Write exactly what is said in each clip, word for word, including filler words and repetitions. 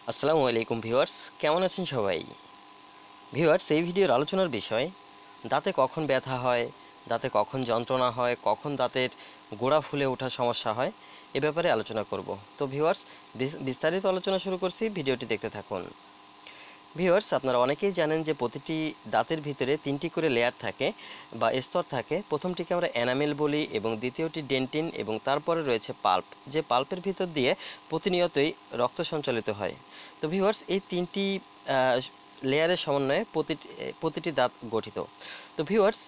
আসসালামু আলাইকুম ভিউয়ার্স, কেমন আছেন সবাই? ভিউয়ার্স, এই ভিডিওর আলোচনার বিষয় দাঁতে কখন ব্যথা হয়, দাঁতে কখন যন্ত্রণা হয়, কখন দাঁতের গোড়া ফুলে ওঠার সমস্যা হয় এ ব্যাপারে আলোচনা করব। তো ভিউয়ার্স, বিস্তারিত আলোচনা শুরু করছি, ভিডিওটি দেখতে থাকুন। ভিউয়ার্স, আপনারা অনেকেই জানেন যে প্রতিটি দাঁতের ভিতরে তিনটি করে লেয়ার থাকে বা স্তর থাকে। প্রথমটিকে আমরা এনামেল বলি এবং দ্বিতীয়টি ডেন্টিন এবং তারপরে রয়েছে পাল্প, যে পাল্পের ভিতর দিয়ে প্রতিনিয়তই রক্ত সঞ্চালিত হয়। তো ভিউয়ার্স, এই তিনটি লেয়ারের সমন্বয়ে প্রতিটি প্রতিটি দাঁত গঠিত। তো ভিউয়ার্স,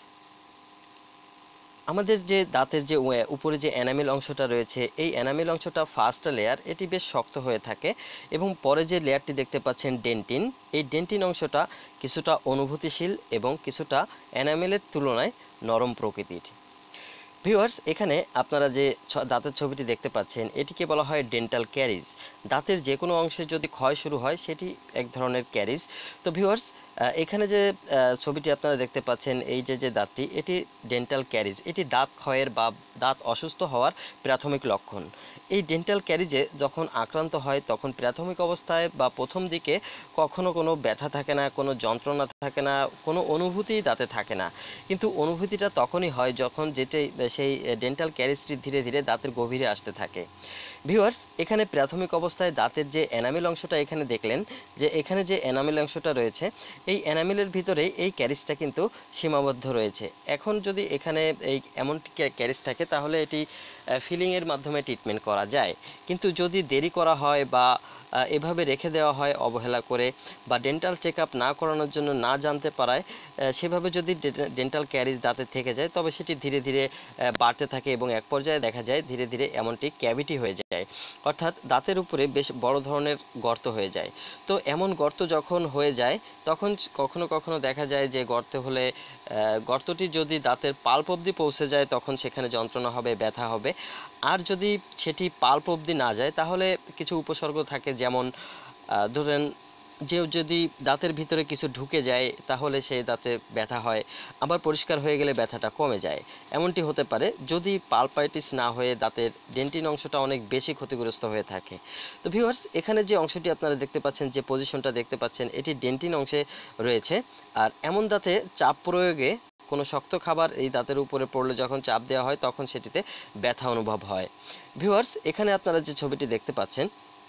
আমাদের যে দাঁতের যে ওয়ে- উপরে যে এনামেল অংশটা রয়েছে, এই এনামেল অংশটা ফার্স্ট লেয়ার, এটি বেশ শক্ত হয়ে থাকে এবং পরে যে লেয়ারটি দেখতে পাচ্ছেন ডেন্টিন, এই ডেন্টিন অংশটা কিছুটা অনুভূতিশীল এবং কিছুটা এনামেলের তুলনায় নরম প্রকৃতির। ভিউয়ার্স, এখানে আপনারা যে ছ- দাঁতের ছবিটি দেখতে পাচ্ছেন, এটিকে বলা হয় ডেন্টাল ক্যারিজ। দাঁতের যে কোনো অংশে যদি ক্ষয় শুরু হয় সেটি এক ধরনের ক্যারিজ। তো ভিউয়ার্স, এখানে যে আহ, ছবিটি আপনারা দেখতে পাচ্ছেন, এই যে যে দাঁতটি, এটি ডেন্টাল ক্যারিজ। এটি দাঁত ক্ষয়ের বা দাঁত অসুস্থ হওয়ার প্রাথমিক লক্ষণ। এই ডেন্টাল ক্যারিজে যখন আক্রান্ত হয় তখন প্রাথমিক অবস্থায় বা প্রথম দিকে কখনো কোনো ব্যথা থাকে না, কোনো যন্ত্রণা থাকে না, কোনো অনুভূতিই দাঁতে থাকে না। কিন্তু অনুভূতিটা তখনই হয় যখন যেটি সেই ডেন্টাল ক্যারিজটি ধীরে ধীরে দাঁতের গভীরে আসতে থাকে। ভিউয়ার্স, এখানে প্রাথমিক অবস্থায় দাঁতের যে এনামেল অংশটা এখানে দেখলেন, যে এখানে যে এনামেল অংশটা রয়েছে, এই এনামেলের ভিতরেই এই ক্যারিজটা কিন্তু সীমাবদ্ধ রয়েছে। এখন যদি এখানে এই এমন ক্যারিজ থাকে তাহলে এটি ফিলিংয়ের মাধ্যমে ট্রিটমেন্ট করা যায়। কিন্তু যদি দেরি করা হয় বা আহ, এভাবে রেখে দেওয়া হয় অবহেলা করে, বা ডেন্টাল চেক আপ না করানোর জন্য না জানতে পারায় আহ, সেভাবে যদি ডেন্টাল ক্যারিজ দাঁতে থেকে যায়, তবে সেটি ধীরে ধীরে আহ, বাড়তে থাকে এবং এক পর্যায়ে দেখা যায় ধীরে ধীরে এমনটি ক্যাভিটি হয়ে যায়, অর্থাৎ দাঁতের উপরে বেশ বড় ধরনের গর্ত হয়ে যায়। তো এমন গর্ত যখন হয়ে যায় তখন কখনো কখনো দেখা যায় যে গর্ত হলে আহ, গর্তটি যদি দাঁতের পাল্প অবধি পৌঁছে যায় তখন সেখানে যন্ত্রণা হবে, ব্যথা হবে। আর যদি সেটি পাল্প অবধি না যায় তাহলে কিছু উপসর্গ থাকে, যেমন আহ, ধরেন যে যদি দাঁতের ভিতরে কিছু ঢুকে যায় তাহলে সেই দাঁতে ব্যথা হয়, আবার পরিষ্কার হয়ে গেলে ব্যথাটা কমে যায়। এমনটি হতে পারে যদি পালপাইটিস না হয়ে দাঁতের ডেন্টিন অংশটা অনেক বেশি ক্ষতিগ্রস্ত হয়ে থাকে। তো ভিউয়ার্স, এখানে যে অংশটি আপনারা দেখতে পাচ্ছেন, যে পজিশনটা দেখতে পাচ্ছেন, এটি ডেন্টিন অংশে রয়েছে। আর এমন দাঁতে চাপ প্রয়োগে কোনো শক্ত খাবার এই দাঁতের উপরে পড়লে যখন চাপ দেওয়া হয় তখন সেটিতে ব্যথা অনুভব হয়। ভিউয়ার্স, এখানে আপনারা যে ছবিটি দেখতে পাচ্ছেন,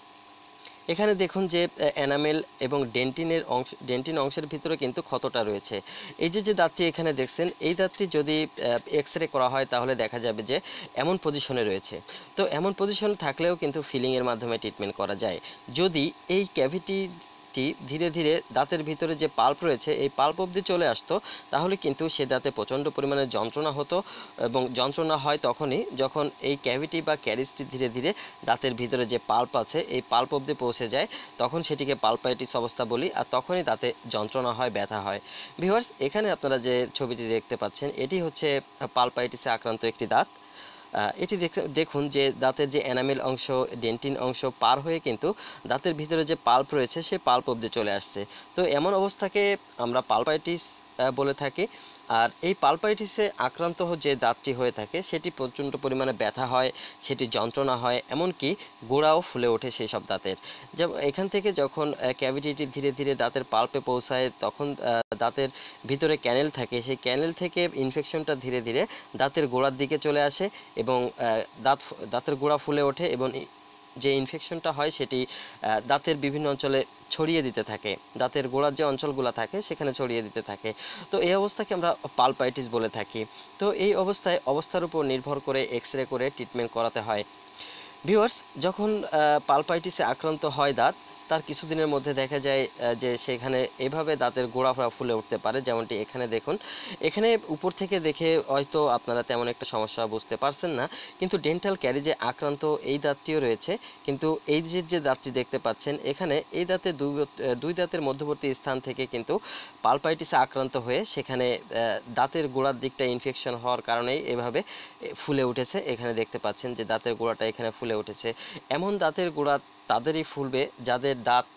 এখানে দেখুন যে এনামেল এবং ডেন্টিনের অংশ, ডেন্টিন অংশের ভিতরে কিন্তু ক্ষতটা রয়েছে। এই যে যে দাঁতটি এখানে দেখছেন, এই দাঁতটি যদি এক্স রে করা হয় তাহলে দেখা যাবে যে এমন পজিশনে রয়েছে। তো এমন পজিশন থাকলেও কিন্তু ফিলিংয়ের মাধ্যমে ট্রিটমেন্ট করা যায়। যদি এই ক্যাভিটি ধীরে ধীরে দাঁতের ভিতরে যে পাল্প রয়েছে এই পাল্প অবধি চলে আসতো, তাহলে কিন্তু সে দাঁতে প্রচণ্ড পরিমাণে যন্ত্রণা হতো। এবং যন্ত্রণা হয় তখনই যখন এই ক্যাভিটি বা ক্যারিজটি ধীরে ধীরে দাঁতের ভিতরে যে পাল্প আছে এই পাল্প অবধি পৌঁছে যায়, তখন সেটিকে পালপাইটিস অবস্থা বলি, আর তখনই দাঁতে যন্ত্রণা হয়, ব্যথা হয়। ভিউয়ার্স, এখানে আপনারা যে ছবিটি দেখতে পাচ্ছেন, এটি হচ্ছে পালপাইটিসে আক্রান্ত একটি দাঁত। আহ, এটি দেখুন যে দাঁতের যে এনামেল অংশ, ডেন্টিন অংশ পার হয়ে কিন্তু দাঁতের ভিতরে যে পাল্প রয়েছে সে পাল্প অবধি চলে আসছে। তো এমন অবস্থাকে আমরা পালপাইটিস বলে থাকি। আর এই পালপাইটিসে আক্রান্ত যে দাঁতটি হয়ে থাকে সেটি প্রচণ্ড পরিমাণে ব্যথা হয়, সেটি যন্ত্রণা হয়, এমনকি গোড়াও ফুলে ওঠে সেই সব দাঁতের। যেমন এখান থেকে যখন ক্যাভিটিটি ধীরে ধীরে দাঁতের পাল্পে পৌঁছায় তখন দাঁতের ভিতরে ক্যানেল থাকে, সেই ক্যানেল থেকে ইনফেকশনটা ধীরে ধীরে দাঁতের গোড়ার দিকে চলে আসে এবং দাঁত দাঁতের গোড়া ফুলে ওঠে এবং যে ইনফেকশনটা হয় সেটি দাঁতের বিভিন্ন অঞ্চলে ছড়িয়ে দিতে থাকে, দাঁতের গোড়ার যে অঞ্চলগুলো থাকে সেখানে ছড়িয়ে দিতে থাকে। তো এই অবস্থাকে আমরা পালপাইটিস বলে থাকি। তো এই অবস্থায় অবস্থার উপর নির্ভর করে এক্স রে করে ট্রিটমেন্ট করাতে হয়। ভিউয়ার্স, যখন পালপাইটিসে আক্রান্ত হয় দাঁত, তার কিছুদিনের মধ্যে দেখা যায় আহ, যে সেখানে এভাবে দাঁতের গোড়া ফুলে উঠতে পারে, যেমনটি এখানে দেখুন। এখানে উপর থেকে দেখে হয়তো আপনারা তেমন একটা সমস্যা বুঝতে পারছেন না, কিন্তু ডেন্টাল ক্যারিজে আক্রান্ত এই দাঁতটিও রয়েছে। কিন্তু এই যে যে দাঁতটি দেখতে পাচ্ছেন এখানে, এই দাঁতের দুই দুই দাঁতের মধ্যবর্তী স্থান থেকে কিন্তু পালপাইটিসে আক্রান্ত হয়ে সেখানে আহ, দাঁতের গোড়ার দিকটা ইনফেকশন হওয়ার কারণেই এভাবে এ, ফুলে উঠেছে। এখানে দেখতে পাচ্ছেন যে দাঁতের গোড়াটা এখানে ফুলে উঠেছে। এমন দাঁতের গোড়া তাদেরই ফুলবে যাদের দাঁত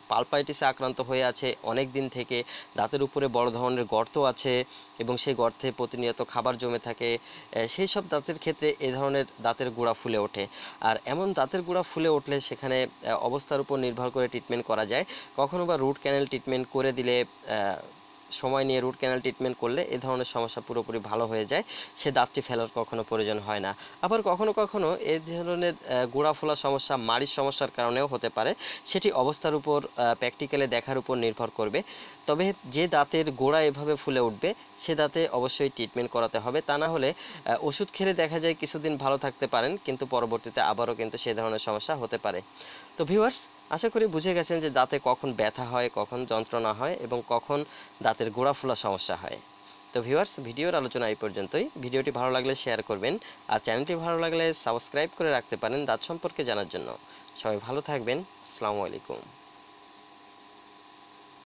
পালপাইটিসে আক্রান্ত হয়ে আছে অনেক দিন থেকে, দাঁতের উপরে বড় ধরনের গর্ত আছে এবং সেই গর্তে প্রতিনিয়ত খাবার জমে থাকে, সেই সব দাঁতের ক্ষেত্রে এ ধরনের দাঁতের গোড়া ফুলে ওঠে। আর এমন দাঁতের গোড়া ফুলে উঠলে সেখানে অবস্থার উপর নির্ভর করে ট্রিটমেন্ট করা যায়। কখনো বা রুট ক্যানেল ট্রিটমেন্ট করে দিলে, সময় নিয়ে রুট ক্যানাল ট্রিটমেন্ট করলে এ ধরনের সমস্যা পুরোপুরি ভালো হয়ে যায়, সে দাঁতটি ফেলার কখনো প্রয়োজন হয় না। আবার কখনো কখনো এই ধরনের গোড়া ফোলা সমস্যা মাড়ির সমস্যার কারণেও হতে পারে, সেটি অবস্থার উপর প্র্যাকটিক্যালে দেখার উপর নির্ভর করবে। তবে যে দাঁতের গোড়া এভাবে ফুলে উঠবে সে দাঁতে অবশ্যই ট্রিটমেন্ট করাতে হবে, তা না হলে ওষুধ খেলে দেখা যায় কিছুদিন ভালো থাকতে পারেন কিন্তু পরবর্তীতে আবারও কিন্তু সে ধরনের সমস্যা হতে পারে। তো ভিউয়ার্স, আশা করি বুঝে গেছেন যে দাঁতে কখন ব্যথা হয়, কখন যন্ত্রণা হয় এবং কখন দাঁতের গোড়া ফোলা সমস্যা হয়। তো ভিউয়ার্স, ভিডিওর আলোচনা এই পর্যন্তই। ভিডিওটি ভালো লাগলে শেয়ার করবেন, আর চ্যানেলটি ভালো লাগলে সাবস্ক্রাইব করে রাখতে পারেন দাঁত সম্পর্কে জানার জন্য। সবাই ভালো থাকবেন। আসসালামু আলাইকুম।